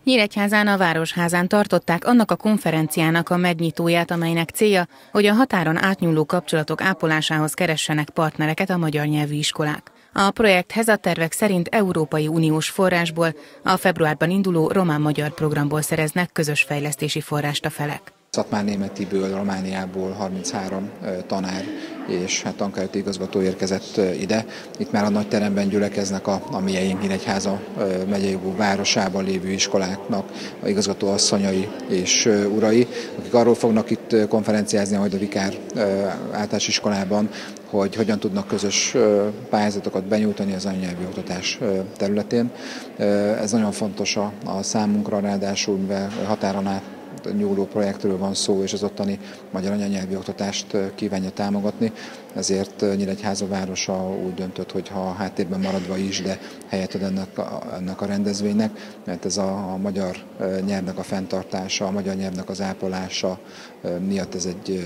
Nyíregyházán a Városházán tartották annak a konferenciának a megnyitóját, amelynek célja, hogy a határon átnyúló kapcsolatok ápolásához keressenek partnereket a magyar nyelvű iskolák. A projekthez a tervek szerint Európai Uniós forrásból, a februárban induló román-magyar programból szereznek közös fejlesztési forrást a felek. Szatmárnémetiből, Romániából 33 tanár és tankerületi igazgató érkezett ide. Itt már a nagy teremben gyülekeznek a mieink Nyíregyháza megyei városában lévő iskoláknak a igazgató asszonyai és urai, akik arról fognak itt konferenciázni majd a Vikár általános iskolában, hogy hogyan tudnak közös pályázatokat benyújtani az anyanyelvi oktatás területén. Ez nagyon fontos a számunkra, ráadásul mivel határon át nyúló projektről van szó, és az ottani magyar anyanyelvi oktatást kívánja támogatni. Ezért Nyíregyháza városa úgy döntött, hogy ha háttérben maradva is, de helyet ad ennek a rendezvénynek, mert ez a magyar nyelvnek a fenntartása, a magyar nyelvnek az ápolása miatt ez egy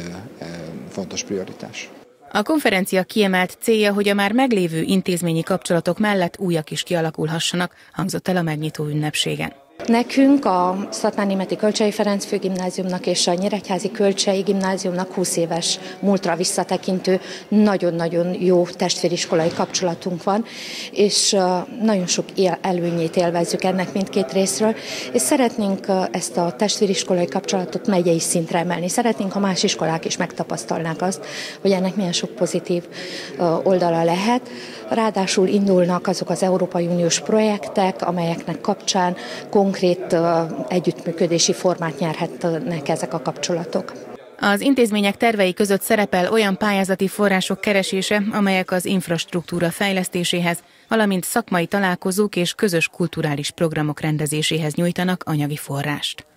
fontos prioritás. A konferencia kiemelt célja, hogy a már meglévő intézményi kapcsolatok mellett újak is kialakulhassanak, hangzott el a megnyitó ünnepségen. Nekünk a Szatmárnémeti Kölcsei Ferenc Főgimnáziumnak és a Nyíregyházi Kölcsei Gimnáziumnak 20 éves múltra visszatekintő nagyon-nagyon jó testvériskolai kapcsolatunk van, és nagyon sok előnyét élvezzük ennek mindkét részről, és szeretnénk ezt a testvériskolai kapcsolatot megyei szintre emelni. Szeretnénk, ha más iskolák is megtapasztalnák azt, hogy ennek milyen sok pozitív oldala lehet. Ráadásul indulnak azok az Európai Uniós projektek, amelyeknek kapcsán konkrét együttműködési formát nyerhetnek ezek a kapcsolatok. Az intézmények tervei között szerepel olyan pályázati források keresése, amelyek az infrastruktúra fejlesztéséhez, valamint szakmai találkozók és közös kulturális programok rendezéséhez nyújtanak anyagi forrást.